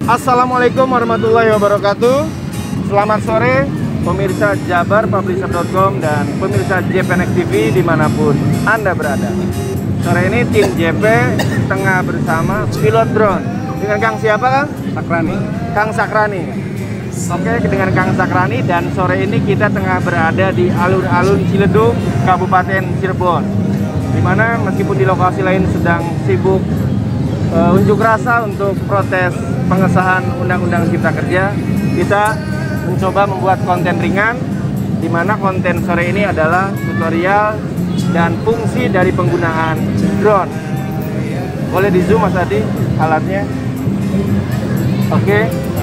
Assalamualaikum warahmatullahi wabarakatuh. Selamat sore pemirsa jabarpublisher.com dan pemirsa JPNX TV dimanapun Anda berada. Sore ini tim JP tengah bersama pilot drone. Dengan Kang siapa, Kang? Sakrani. Kang Sakrani. Oke, dengan Kang Sakrani, dan sore ini kita tengah berada di alun-alun Ciledug, Kabupaten Cirebon. Dimana meskipun di lokasi lain sedang sibuk unjuk rasa untuk protes pengesahan Undang-Undang Cipta Kerja, kita mencoba membuat konten ringan, di mana konten sore ini adalah tutorial dan fungsi dari penggunaan drone. Boleh di zoom Mas Adi alatnya? Oke.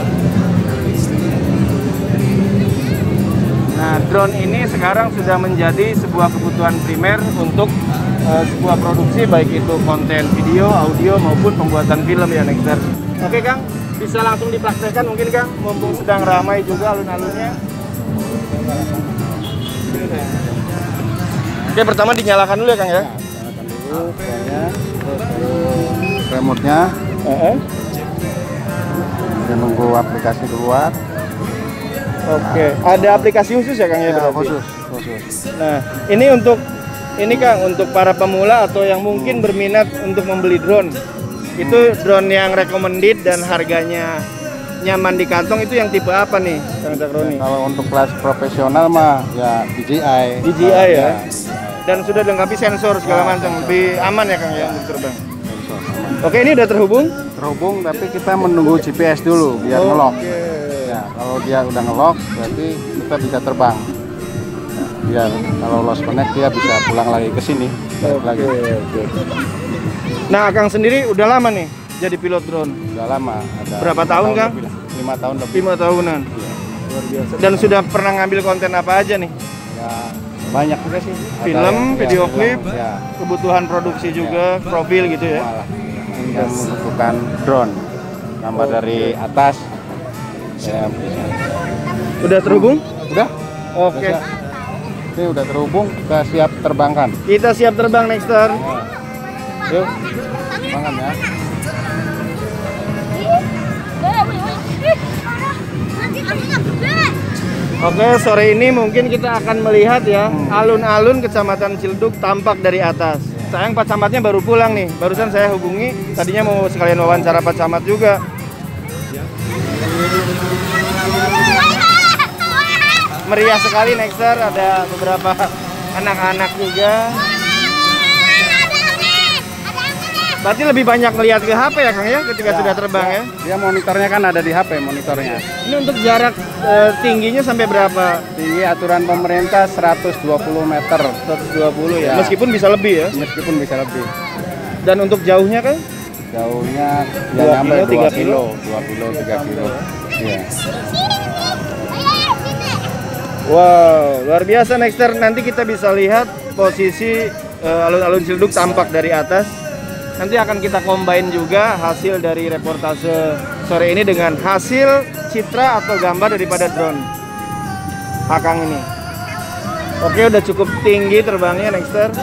Nah, drone ini sekarang sudah menjadi sebuah kebutuhan primer untuk sebuah produksi, baik itu konten video, audio maupun pembuatan film ya, Nexter. Oke Kang, bisa langsung dipraktekkan mungkin Kang, mumpung sedang ramai juga alun-alunnya. Oke, pertama dinyalakan dulu ya Kang ya. Nyalakan dulu filenya, terus remote-nya. Kita nunggu aplikasi keluar. Oke, ada aplikasi khusus ya Kang ya? Ya, Berarti? khusus. Nah, ini Kang, untuk para pemula atau yang mungkin berminat untuk membeli drone, itu drone yang recommended dan harganya nyaman di kantong, itu yang tipe apa nih Kang Sakroni? Kalau untuk kelas profesional mah ya DJI. DJI ya? Dan sudah dilengkapi sensor segala macam, lebih aman ya Kang ya untuk terbang? Sensor aman. Oke, ini udah terhubung? Terhubung, tapi kita menunggu GPS dulu biar ngelock. Ya, kalau dia udah ngelock berarti kita bisa terbang. Biar kalau lost connect dia bisa pulang lagi ke sini. Lagi. Nah, Kang sendiri udah lama nih jadi pilot drone? Udah lama. Ada berapa tahun Kang? 5 tahun lebih. 5 tahunan. Iya. Luar biasa. Dan sudah pernah ngambil konten apa aja nih? Ya, banyak juga sih. Ada Film, video klip, ya, kebutuhan produksi juga, profil gitu ya? malah yang membutuhkan drone. Gambar dari atas. Ya, bisa. Udah terhubung? Udah? Oke. Ini udah terhubung, kita siap terbangkan. Kita siap terbang, Nexter. Yuk, terbangkan ya. Oke, sore ini mungkin kita akan melihat ya alun-alun Kecamatan Ciledug tampak dari atas. Sayang Pak Camatnya baru pulang nih. Barusan saya hubungi, tadinya mau sekalian wawancara Pak Camat juga. Meriah sekali Nexter, ada beberapa anak-anak juga. Berarti lebih banyak melihat ke HP ya Kang ya ketika sudah terbang ya? Dia monitornya kan ada di HP monitornya. Ini untuk jarak tingginya sampai berapa? Tinggi aturan pemerintah 120 meter. 120 ya? Ya. Meskipun bisa lebih ya? Meskipun bisa lebih. Dan untuk jauhnya kan? Jauhnya ya 2 nyampe kilo, 2 3 kilo, 2 kilo, 3 kilo. Iya. Wow, luar biasa Nexter. Nanti kita bisa lihat posisi alun-alun Ciledug tampak dari atas. Nanti akan kita combine juga hasil dari reportase sore ini dengan hasil citra atau gambar daripada drone Hakang ini. Oke, udah cukup tinggi terbangnya Nexter.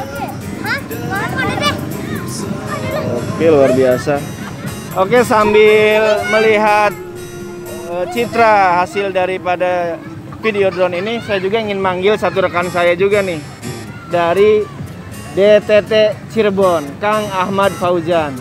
Oke, luar biasa. Oke, sambil melihat citra hasil daripada video drone ini, saya juga ingin manggil satu rekan saya juga nih dari DTT Cirebon, Kang Ahmad Fauzan.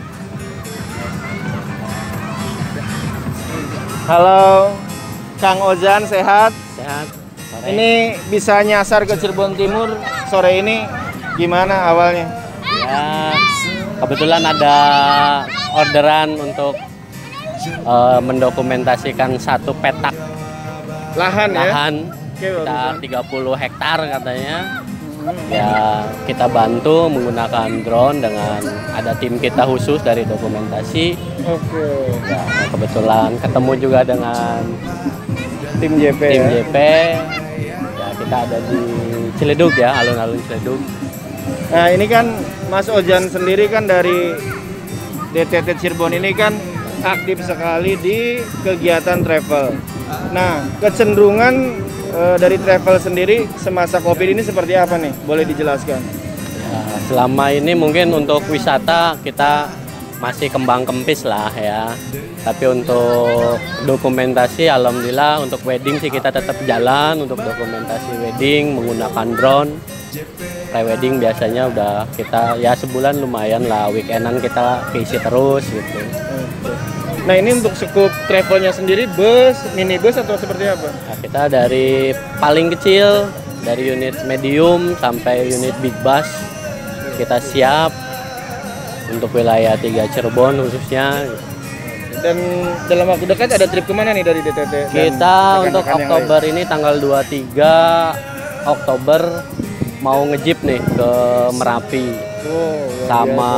Halo, Kang Ozan, sehat? Sehat. Sore. Ini bisa nyasar ke Cirebon Timur sore ini, gimana awalnya? Ya, kebetulan ada orderan untuk mendokumentasikan satu petak Lahan ya? Oke, sekitar 30 hektar katanya. Ya, kita bantu menggunakan drone dengan ada tim kita khusus dari dokumentasi. Oke. Ya, kebetulan ketemu juga dengan Tim JP tim ya? JP. Ya, kita ada di Ciledug ya, alun-alun Ciledug. Nah, ini kan Mas Ojan sendiri kan dari DTT Cirebon ini kan aktif sekali di kegiatan travel. Nah, kecenderungan dari travel sendiri semasa Covid ini seperti apa nih? Boleh dijelaskan? Ya, selama ini mungkin untuk wisata kita masih kembang kempis lah ya. Tapi untuk dokumentasi alhamdulillah untuk wedding sih kita tetap jalan untuk dokumentasi wedding menggunakan drone. Pre-wedding biasanya udah kita ya sebulan lumayan lah, weekendan kita keisi terus gitu. Nah ini untuk skup travelnya sendiri bus, minibus atau seperti apa? Nah, kita dari paling kecil dari unit medium sampai unit big bus kita siap untuk wilayah 3 Cirebon khususnya. Dan dalam waktu dekat ada trip kemana nih dari DTT? Kita untuk Oktober ini tanggal 23 Oktober mau nge-jeep nih ke Merapi sama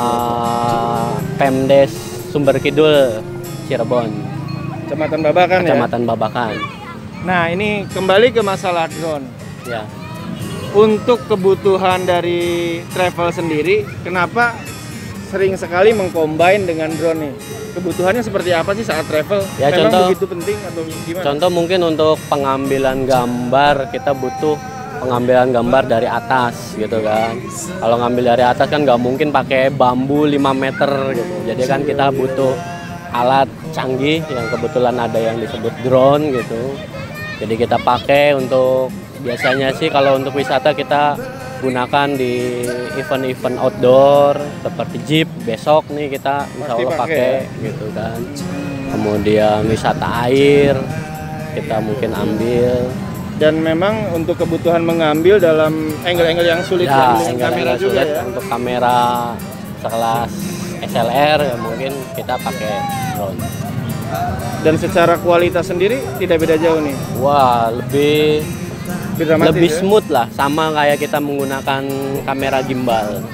Pemdes Sumber Kidul Cirebon. Kecamatan Babakan ya? Kecamatan Babakan. Nah ini kembali ke masalah drone. Ya. Untuk kebutuhan dari travel sendiri, kenapa sering sekali mengcombine dengan drone nih? Kebutuhannya seperti apa sih saat travel? Ya, memang contoh, begitu penting atau gimana? Contoh mungkin untuk pengambilan gambar kita butuh pengambilan gambar dari atas gitu kan. Kalau ngambil dari atas kan nggak mungkin pakai bambu 5 meter gitu. Jadi kan kita butuh alat canggih yang kebetulan ada yang disebut drone gitu. Jadi kita pakai untuk biasanya sih kalau untuk wisata kita gunakan di event-event outdoor seperti jeep. Besok nih kita insya Allah pakai gitu kan. Kemudian wisata air kita mungkin ambil. Dan memang untuk kebutuhan mengambil dalam angle-angle yang sulit ya, dengan kamera juga sulit, ya. Untuk kamera sekelas SLR ya mungkin kita pakai drone. Dan secara kualitas sendiri tidak beda jauh nih. Wah, lebih Dramatis, ya? smooth lah, sama kayak kita menggunakan kamera gimbal.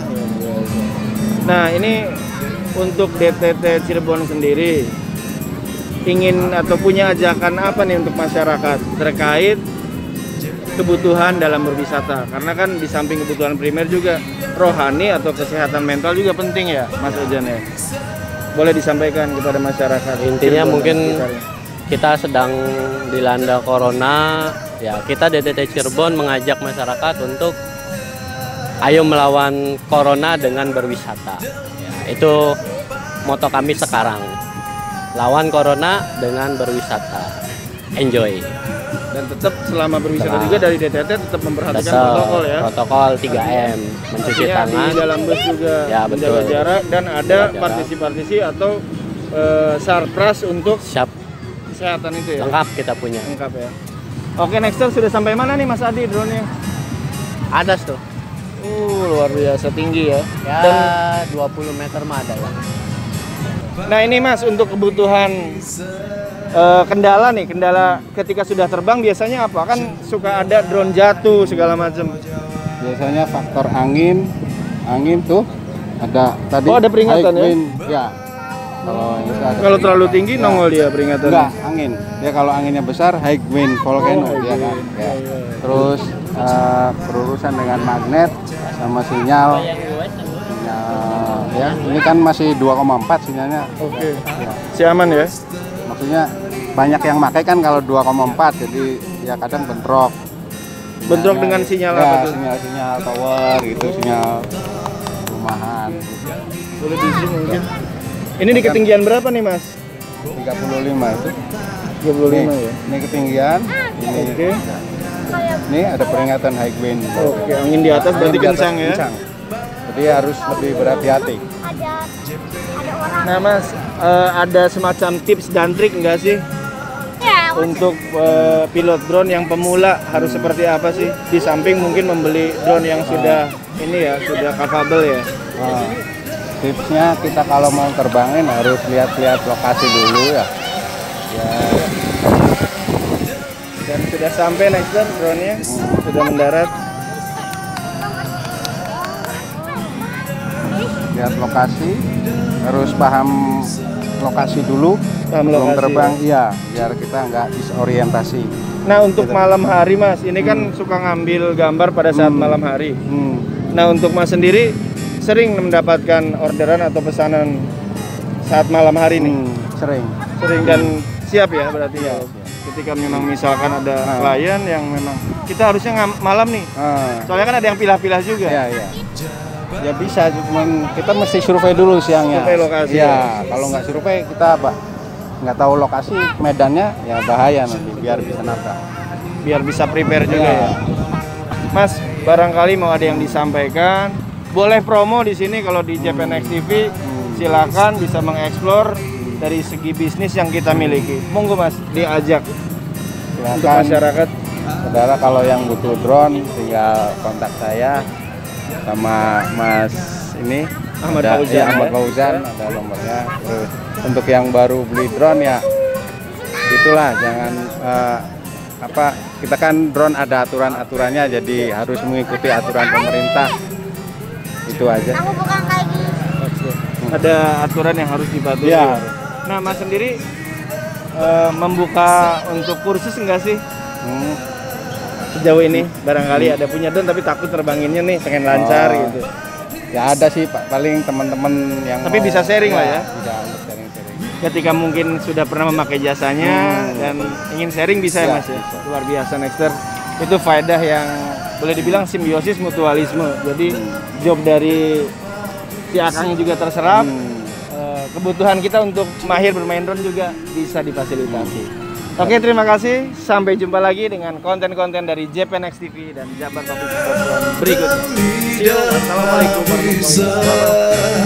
Nah ini untuk DTT Cirebon sendiri ingin atau punya ajakan apa nih untuk masyarakat terkait kebutuhan dalam berwisata? Karena kan di samping kebutuhan primer juga rohani atau kesehatan mental juga penting ya Mas Ojan ya. Boleh disampaikan kepada masyarakat. Intinya Cirebon mungkin kita sedang dilanda corona, ya kita DTT Cirebon mengajak masyarakat untuk ayo melawan corona dengan berwisata. Ya, itu moto kami sekarang. Lawan corona dengan berwisata. Enjoy. Dan tetap selama berwisata juga dari DTT tetap memperhatikan protokol ya. Protokol 3M, mencuci artinya tangan. Di dalam bus juga ya, menjaga betul. jarak dan ada Jaga partisi atau sarpras untuk Siap, kesehatan itu ya. lengkap kita punya. Lengkap ya. Oke, Nexter sudah sampai mana nih Mas Adi drone-nya? Atas tuh. Luar biasa tinggi ya. Ya, Dan 20 meter mah ada lah. nah ini Mas untuk kebutuhan kendala ketika sudah terbang biasanya apa? Kan suka ada drone jatuh segala macam. Biasanya faktor angin tuh ada tadi. Oh, ada peringatan high wind, ya. Kalau terlalu tinggi nongol dia peringatan. Enggak, angin. Dia kalau anginnya besar high wind volcano dia kan. Ya. Terus berurusan dengan magnet sama sinyal. Ya, ini kan masih 2,4 sinyalnya. Oke. Ya. Si aman ya. Maksudnya banyak yang pakai kan kalau 2,4 jadi ya kadang bentrok. Bentrok dengan sinyal ya, apa tuh? Sinyal tower gitu, sinyal rumahan. Boleh di zoom mungkin. Ini di ketinggian berapa nih Mas? 35 itu. 35 ya. Ini ketinggian. Ini. Oke. Ini ada peringatan high wind. Oke, angin di atas berarti Angin di atas kencang ya. kencang. Jadi harus lebih berhati-hati. Nah Mas, ada semacam tips dan trik enggak sih untuk pilot drone yang pemula harus seperti apa sih? Di samping mungkin membeli drone yang sudah ini ya, sudah capable ya. Nah, tipsnya kita kalau mau terbangin harus lihat-lihat lokasi dulu ya. Ya. Dan sudah sampai Nexter drone-nya, sudah mendarat. Lihat lokasi, harus paham lokasi dulu. Paham sebelum lokasi, terbang, iya, biar kita nggak disorientasi. Nah untuk malam hari Mas, ini kan suka ngambil gambar pada saat malam hari. Nah untuk Mas sendiri sering mendapatkan orderan atau pesanan saat malam hari nih? Sering Dan siap ya berarti ya. Ketika memang misalkan ada klien yang memang kita harusnya malam nih. Soalnya kan ada yang pilah-pilah juga. Iya, iya. Ya bisa, cuman kita mesti survei dulu siangnya. Survei lokasi. Ya, kalau nggak survei kita nggak tahu lokasi medannya, ya bahaya nanti biar bisa nabrak. Biar bisa prepare juga ya. Mas, barangkali mau ada yang disampaikan. Boleh promo di sini kalau di JPNX TV. Silakan bisa mengeksplor dari segi bisnis yang kita miliki. Monggo Mas, diajak untuk Silakan masyarakat. saudara kalau yang butuh drone tinggal kontak saya sama Mas ini Ahmad ada, Fauzan, ya, Ahmad ya. Fauzan ada nomornya. Terus untuk yang baru beli drone ya itulah jangan kita kan drone ada aturan-aturannya, jadi harus mengikuti aturan pemerintah. Itu aja. Aku bukan kayak gini. Ada aturan yang harus dipatuhi. Iya. Nah, Mas sendiri membuka untuk kursus enggak sih sejauh ini? Barangkali ada punya drone tapi takut terbanginnya nih, pengen lancar gitu. Ya ada sih Pak, paling teman-teman yang Tapi bisa sharing lah ya? Bisa sharing-sharing. Ketika mungkin sudah pernah memakai jasanya dan ingin sharing bisa ya Ya, Mas ya? bisa. Luar biasa Nexter. Itu faedah yang boleh dibilang simbiosis mutualisme. Jadi job dari si Akang juga terserap. Kebutuhan kita untuk mahir bermain drone juga bisa difasilitasi. Oke, terima kasih. Sampai jumpa lagi dengan konten-konten dari JPNX TV dan Jabar Public Sport berikutnya. See you. Assalamualaikum warahmatullahi wabarakatuh.